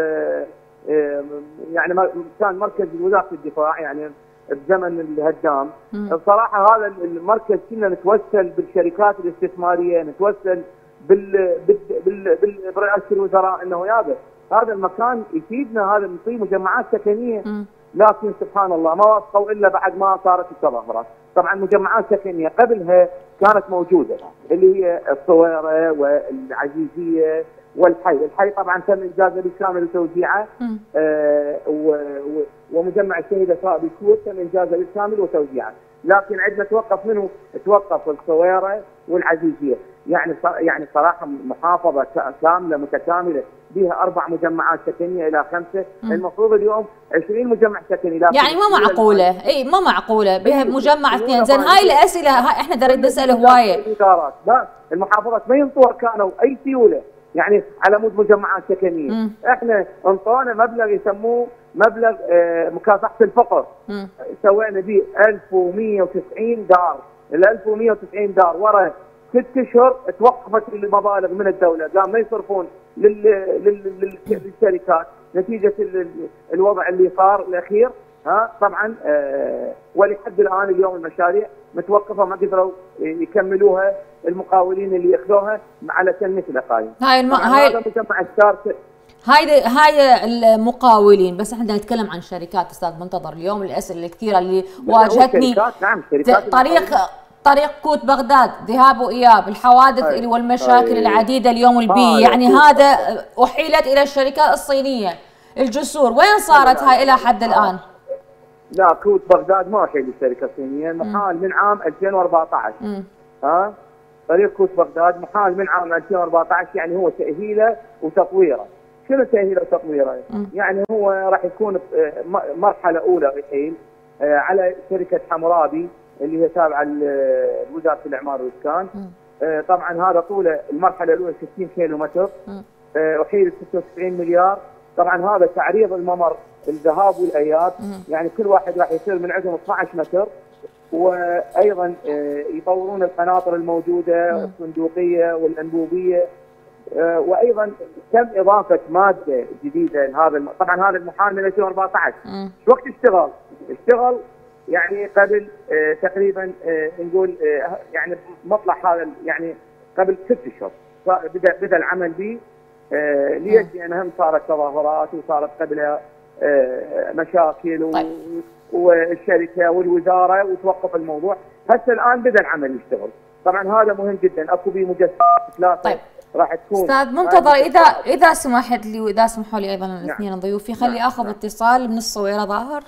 يعني كان مركز وزاره الدفاع، يعني بزمن الهدام. بصراحه هذا المركز كنا نتوسل بالشركات الاستثماريه، نتوسل بال بال برئاسه الوزراء انه يابا هذا المكان يفيدنا، هذا نعطيه مجمعات سكنيه. لكن سبحان الله ما وافقوا الا بعد ما صارت التظاهرات. طبعا مجمعات سكنيه قبلها كانت موجوده اللي هي الصويره والعزيزيه والحي، الحي طبعا تم انجازه بالكامل وتوزيعه، آه ومجمع الشهيده سواء بالكوت تم انجازه بالكامل وتوزيعه، لكن عندنا توقف منه توقف الصويره والعزيزيه. يعني يعني صراحه محافظه كامله متكامله بها اربع مجمعات سكنيه الى خمسه، المفروض اليوم عشرين مجمع سكني. يعني ما معقوله، اي ما معقوله بها مجمع اثنين. زين هاي الاسئله هاي احنا نريد نسال هوايه. لا المحافظات ما ينطوها كانوا اي سيوله، يعني على مود مجمعات سكنيه. مم. احنا انطونا مبلغ يسموه مبلغ آه مكافحه الفقر، مم. سوينا به ألف ومئة وتسعين دار، ال ألف ومئة وتسعين دار ورا ست اشهر توقفت المبالغ من الدوله، قام ما يصرفون لل... لل... للشركات نتيجه الوضع اللي صار الاخير. ها طبعا آه ولحد الان اليوم المشاريع متوقفه، ما قدروا يكملوها المقاولين اللي ياخذوها على تنميه الاقاليم. هاي الم... هاي هذا مجمع الشارك. هاي هاي المقاولين، بس احنا نتكلم عن شركات استاذ منتظر. اليوم الاسئله الكثيره اللي واجهتني، نعم شركات طريق طريق كوت بغداد ذهاب واياب، الحوادث أي. والمشاكل أي. العديده اليوم البيئيه، يعني هذا احيلت الى الشركات الصينيه. الجسور وين صارت هاي الى حد الان؟ لا كوت بغداد ما احيل للشركه الصينيه، محال من عام ألفين وأربعة عشر. م. ها طريق كوت بغداد محال من عام ألفين وأربعة عشر، يعني هو تاهيله وتطويره. شنو تاهيله وتطويره؟ م. يعني هو راح يكون مرحله اولى رحيل على شركه حمرابي اللي هي تابعه لوزاره الاعمار والاسكان. طبعا هذا طوله المرحله الاولى ستين كيلو متر، احيل ستة وتسعين مليار. طبعا هذا تعريض الممر الذهاب والاياب، يعني كل واحد راح يصير من عندهم اثني عشر متر، وايضا يطورون القناطر الموجوده الصندوقيه والانبوبيه، وايضا تم اضافه ماده جديده لهذا. طبعا هذا المحال من ألفين وأربعة عشر. شو وقت اشتغل؟ اشتغل يعني قبل آه تقريبا آه نقول آه يعني مطلع هذا يعني قبل ست اشهر بدا بدا العمل به. آه ليش؟ لان هم صارت تظاهرات وصارت قبلها آه مشاكل طيب. والشركه والوزاره وتوقف الموضوع. هسه الان بدا العمل يشتغل. طبعا هذا مهم جدا، اكو به مجسمات ثلاثه. طيب. راح تكون استاذ منتظر، اذا اذا سمحت لي واذا سمحوا لي ايضا الاثنين نعم. ضيوفي، خلي نعم. اخذ نعم. اتصال من الصويره. ظاهر.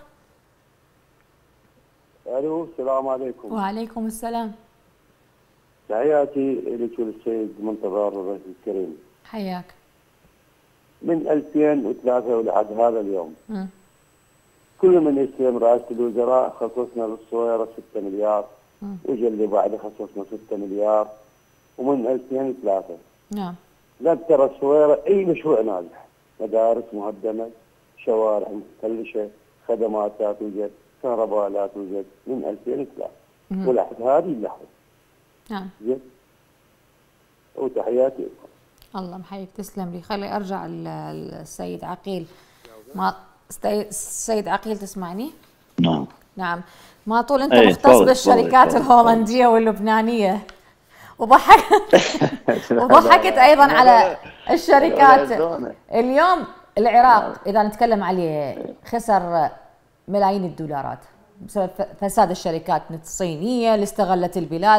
الو السلام عليكم. وعليكم السلام. تحياتي لك وللسيد منتظر الرئيس الكريم. حياك. من ألفين وثلاثة ولحد هذا اليوم م. كل من يستلم رئاسه الوزراء خصصنا للصويره ستة مليار، واجى اللي بعده خصصنا ستة مليار، ومن ألفين وثلاثة نعم لا ترى الصويره اي مشروع ناجح، مدارس مهدمه، شوارع مفلشه، خدمات لا توجد، كهرباء لا توجد من ألفين وثلاثة ولحد هذه اللحظه. نعم. زين. وتحياتي لكم. الله محيك، تسلم لي. خلي ارجع للسيد عقيل. ما السيد عقيل تسمعني؟ نعم. نعم. ما طول انت مختص بالشركات الهولنديه واللبنانيه. وضحكت وضحكت ايضا على الشركات. اليوم العراق اذا نتكلم عليه خسر ملايين الدولارات بسبب فساد الشركات الصينية اللي استغلت البلاد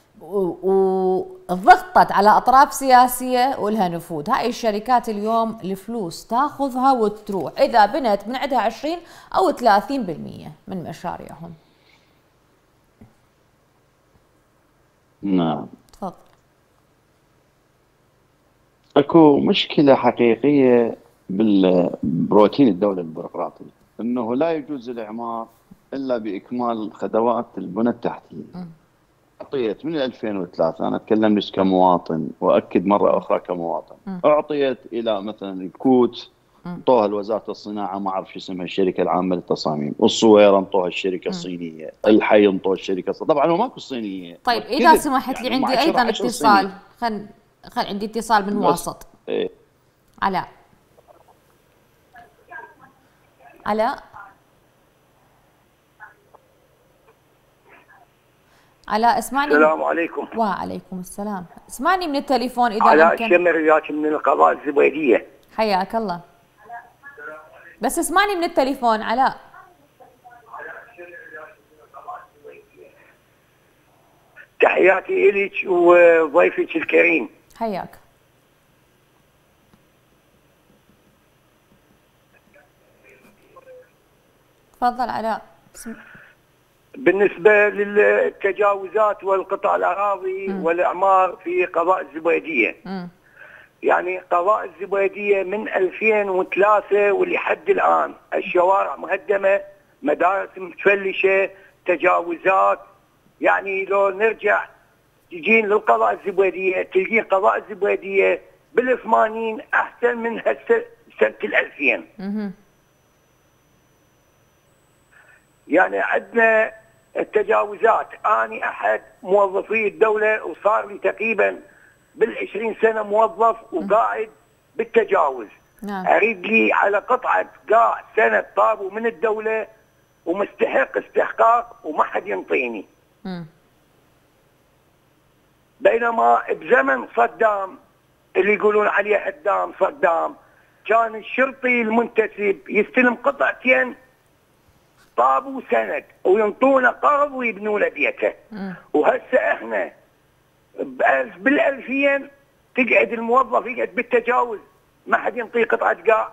وضغطت على أطراف سياسية ولها نفوذ. هاي الشركات اليوم الفلوس تاخذها وتروح إذا بنت من عندها عشرين أو ثلاثين بالمئة من مشاريعهم. نعم. تفضل. اكو مشكلة حقيقية بالروتين الدولة البيروقراطي، انه لا يجوز الاعمار الا باكمال خدمات البنى التحتية. اعطيت من ألفين وثلاثة، انا اتكلم لك كمواطن واكد مرة اخرى كمواطن، اعطيت الى مثلا الكوت انطوها لوزارة الصناعة، ما اعرف شو اسمها، الشركة العامة للتصاميم، والصويرة انطوها الشركة الصينية، الحي انطوها الشركة الصينية. طبعا هو ماكو صينية. طيب اذا سمحت لي، يعني عندي ايضا اتصال، خل خل عندي اتصال من واسط. إيه. علاء. علاء. علاء اسمعني. السلام عليكم. وعليكم السلام. اسمعني من التليفون اذا علاء ممكن. الشمر وياك من القضاء الزبيدية. حياك الله. بس اسمعني من التليفون علاء. تحياتي إليك وضيفك الكريم. حياك. تفضل علاء. بسم... بالنسبة للتجاوزات والقطع الأراضي م. والإعمار في قضاء الزبيدية، م. يعني قضاء الزبيدية من ألفين وثلاثة ولحد الآن الشوارع مهدمة، مدارس متفلشة، تجاوزات. يعني لو نرجع تجين للقضاء الزبيدية تلقين قضاء الزبيدية بالثمانين أحسن من هسه سنة الألفين. م. يعني عندنا التجاوزات. أنا أحد موظفي الدولة وصار لي تقريبا بالعشرين سنة موظف وقاعد بالتجاوز. نعم. أريد لي على قطعة قاع سنة طابوا من الدولة ومستحق استحقاق وما حد ينطيني. م. بينما بزمن صدام اللي يقولون عليه حدام صدام كان الشرطي المنتسب يستلم قطعتين طابوا سند وينطونا قرض ويبنوا له بيته. وهسه احنا بالألفين تقعد الموظف يقعد بالتجاوز ما حد ينطيه قطعة قاع.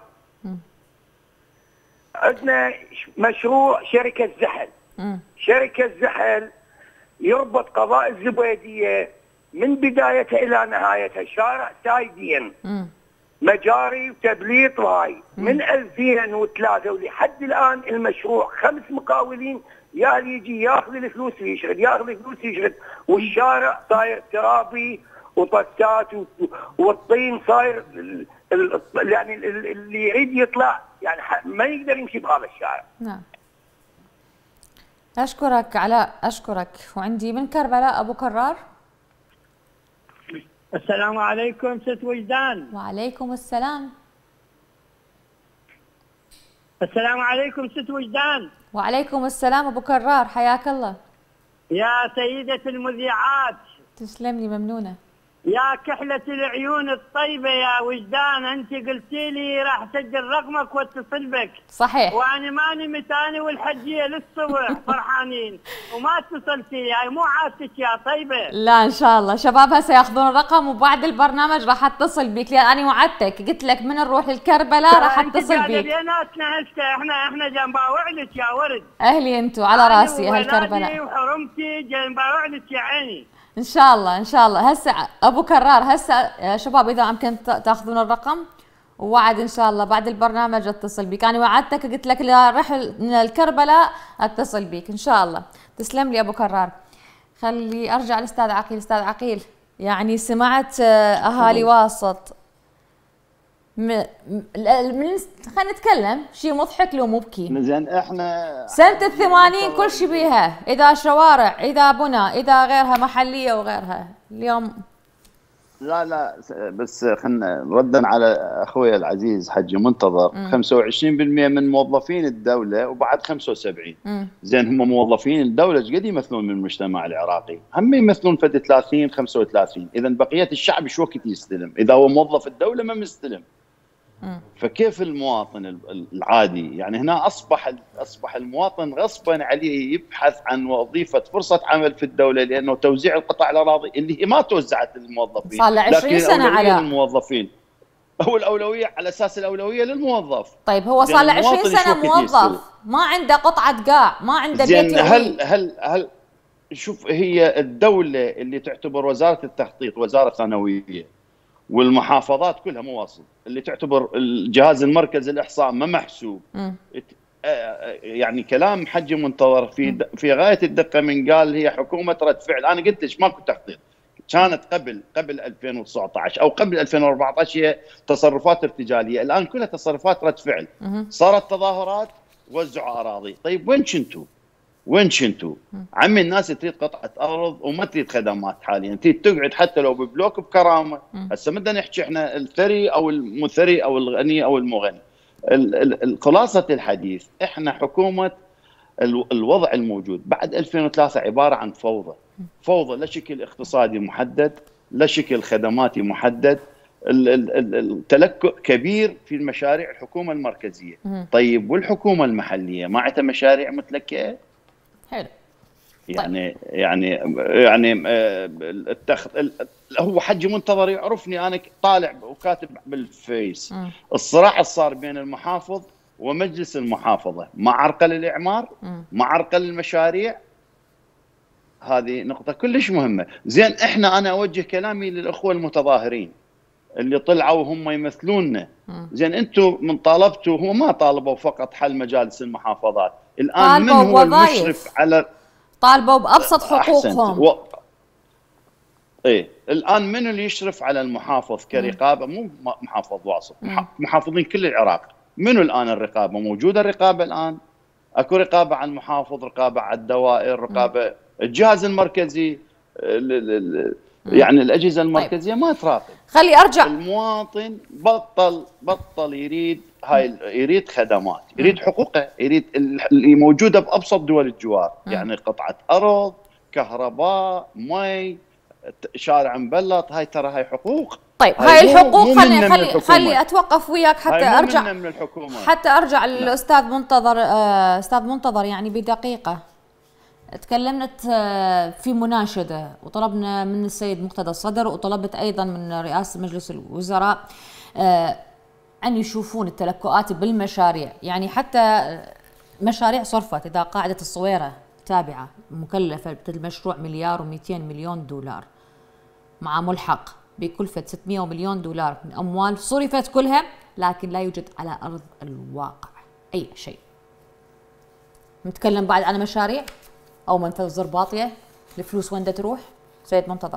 عندنا مشروع شركة زحل. م. شركة زحل يربط قضاء الزبيدية من بدايتها إلى نهايتها، شارع سايدين، م. مجاري وتبليط راي. من ألفين وثلاثة ولحد الآن المشروع خمس مقاولين يا يجي ياخذ الفلوس ويشرد، ياخذ الفلوس ويشرد، والشارع صاير ترابي وطسات والطين صاير يعني اللي يريد يطلع يعني ما يقدر يمشي بهذا الشارع. نعم. أشكرك علاء، أشكرك. وعندي من كربلاء أبو كرار. السلام عليكم ست وجدان. وعليكم السلام. السلام عليكم ست وجدان. وعليكم السلام أبو كرار، حياك الله. يا سيدة المذيعات. تسلم لي، ممنونة. يا كحلة العيون الطيبة يا وجدان، أنت قلتي لي راح أسجل رقمك واتصل بك. صحيح. وأنا ماني متاني والحجية للصبح فرحانين وما اتصلتي، يعني مو عادتك يا طيبة. لا إن شاء الله، شباب هسه ياخذون الرقم وبعد البرنامج راح أتصل بك، لأن أنا وعدتك قلت لك من نروح للكربلاء راح أتصل بك. بيناتنا هسه احنا احنا جنباوع لك يا ورد. أهلي أنتوا على راسي أهل كربلاء. أنا وحرمتي جنباوع لك يا عيني. ان شاء الله ان شاء الله. هسه ابو كرار، هسه يا شباب اذا امكن تاخذون الرقم ووعد ان شاء الله بعد البرنامج اتصل بك. انا وعدتك قلت لك اذا رح من الكربلاء اتصل بك ان شاء الله. تسلم لي ابو كرار. خلي ارجع لاستاذ عقيل. استاذ عقيل، يعني سمعت اهالي واسط من خلينا نتكلم شيء مضحك لو مبكي. زين احنا سنة الثمانين كل شيء بيها، اذا شوارع اذا بنى اذا غيرها محلية وغيرها. اليوم لا لا بس خلنا ردا على اخوي العزيز حجي منتظر. م. خمسة وعشرين بالمئة من موظفين الدولة وبعد خمسة وسبعين. م. زين هم موظفين الدولة ايش قد يمثلون من المجتمع العراقي؟ هم يمثلون فد ثلاثين خمسة وثلاثين. اذا بقية الشعب شو وقت يستلم؟ اذا هو موظف الدولة ما مستلم. فكيف المواطن العادي؟ يعني هنا اصبح اصبح المواطن غصبا عليه يبحث عن وظيفه فرصه عمل في الدوله، لانه توزيع القطع الاراضي اللي هي ما توزعت للموظفين، صار له عشرين سنه على الموظفين. هو الاولويه على اساس الاولويه للموظف. طيب هو صار له عشرين سنه موظف، ما عنده قطعه قاع، ما عنده بيت يومي. هل هل هل شوف، هي الدوله اللي تعتبر وزاره التخطيط وزاره ثانويه والمحافظات كلها مواصل، اللي تعتبر الجهاز المركزي الاحصاء ما محسوب. م. يعني كلام حجي منتظر في في غايه الدقه من قال هي حكومه رد فعل. انا قلت ليش ماكو تخطيط؟ كانت قبل قبل ألفين وتسعة عشر او قبل ألفين وأربعة عشر هي تصرفات ارتجاليه، الان كلها تصرفات رد فعل. م. صارت تظاهرات، وزعوا اراضي. طيب وين كنتوا؟ وين كنتوا؟ عمي الناس تريد قطعه ارض وما تريد خدمات حاليا، تريد تقعد حتى لو ببلوك بكرامه. هسه ما بدنا نحكي احنا الثري او المثري او الغني او المغني. خلاصه الحديث احنا حكومه الوضع الموجود بعد ألفين وثلاثة عباره عن فوضى، فوضى لا شكل اقتصادي محدد، لا شكل خدماتي محدد، التلكؤ كبير في المشاريع الحكومه المركزيه. طيب والحكومه المحليه ما عندها مشاريع متلكئه؟ حلو. يعني طيب. يعني يعني التخ... هو حجي منتظر يعرفني انا طالع وكاتب بالفيس. م. الصراع اللي صار بين المحافظ ومجلس المحافظه مع عرقل الاعمار، م. مع عرقل المشاريع، هذه نقطه كلش مهمه. زين احنا انا اوجه كلامي للاخوه المتظاهرين اللي طلعوا وهم يمثلوننا. زين انتم من طالبتوا، هو ما طالبوا فقط حل مجالس المحافظات، الان من هو المشرف على طالبوا بابسط حقوقهم؟ و... ايه الان من اللي يشرف على المحافظ كرقابه؟ مو محافظ واسط، محافظين كل العراق. منو الان الرقابه؟ موجوده الرقابه الان؟ اكو رقابه على المحافظ، رقابه على الدوائر، رقابه الجهاز المركزي، يعني الاجهزه المركزيه طيب. ما تراقب. خلي ارجع. المواطن بطل بطل يريد هاي، يريد خدمات، يريد حقوقه، يريد اللي موجوده بابسط دول الجوار. م. يعني قطعه ارض، كهرباء، مي، شارع مبلط، هاي ترى هاي حقوق. طيب هاي, هاي الحقوق خلي خلي خلي اتوقف وياك حتى ارجع من الحكومة. حتى ارجع للاستاذ منتظر. استاذ منتظر يعني بدقيقه، تكلمنا في مناشدة وطلبنا من السيد مقتدى الصدر، وطلبت أيضا من رئاسة مجلس الوزراء أن يشوفون التلكؤات بالمشاريع. يعني حتى مشاريع صرفت، إذا قاعدة الصويرة تابعة مكلفة بالمشروع مليار ومئتين مليون دولار مع ملحق بكلفة ستمئة مليون دولار من أموال صرفت كلها، لكن لا يوجد على أرض الواقع أي شيء. نتكلم بعد عن مشاريع أو منفذ زرباطية، الفلوس وين تروح؟ سيد منتظر.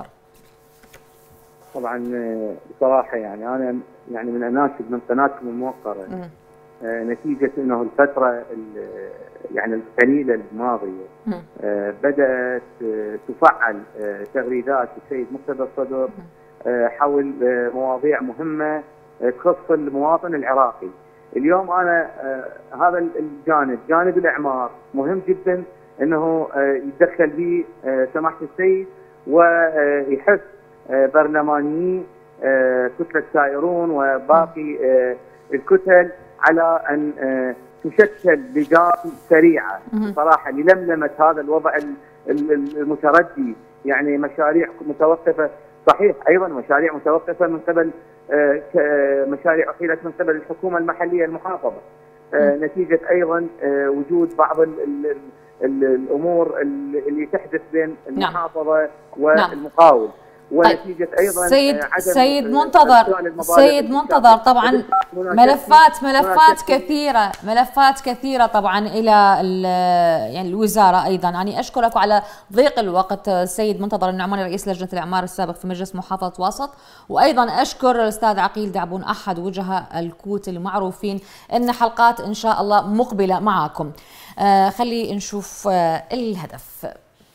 طبعا بصراحة يعني أنا يعني من أناشد من قناتكم الموقرة نتيجة أنه الفترة يعني القليلة الماضية بدأت تفعل تغريدات السيد مقتدى الصدر حول مواضيع مهمة تخص المواطن العراقي. اليوم أنا هذا الجانب، جانب الإعمار، مهم جدا انه يتدخل به سماحه السيد ويحث برلمانيين كتله سائرون وباقي الكتل على ان تشكل لجان سريعه صراحه للملمه هذا الوضع المتردي. يعني مشاريع متوقفه، صحيح ايضا مشاريع متوقفه من قبل مشاريع احيلت من قبل الحكومه المحليه المحافظه نتيجه ايضا وجود بعض الامور اللي تحدث بين المحافظه نعم. والمقاول. ونتيجه طيب. ايضا سيد عدم سيد منتظر سيد منتظر طبعا ملفات ملفات كثيره ملفات كثيره طبعا الى يعني الوزاره ايضا. يعني اشكرك على ضيق الوقت سيد منتظر النعماني رئيس لجنه الاعمار السابق في مجلس محافظه واسط، وايضا اشكر الاستاذ عقيل دعبون احد وجهاء الكوت المعروفين. ان حلقات ان شاء الله مقبله معكم. آه خلي نشوف آه الهدف.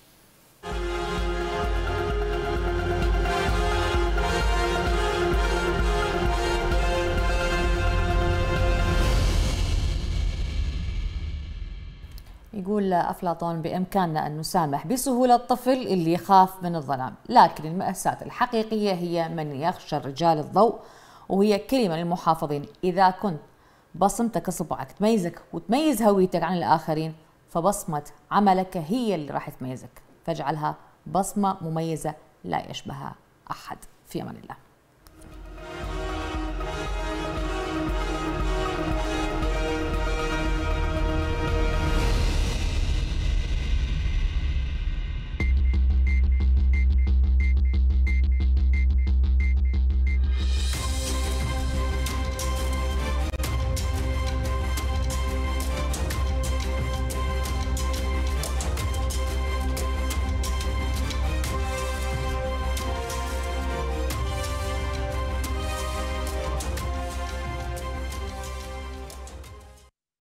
يقول أفلاطون بإمكاننا أن نسامح بسهولة الطفل اللي يخاف من الظلام، لكن المأساة الحقيقية هي من يخشى الرجال الضوء وهي كلمة للمحافظين: إذا كنت بصمتك اصبعك تميزك وتميز هويتك عن الآخرين، فبصمة عملك هي اللي راح تميزك، فاجعلها بصمة مميزة لا يشبهها أحد. في أمان الله.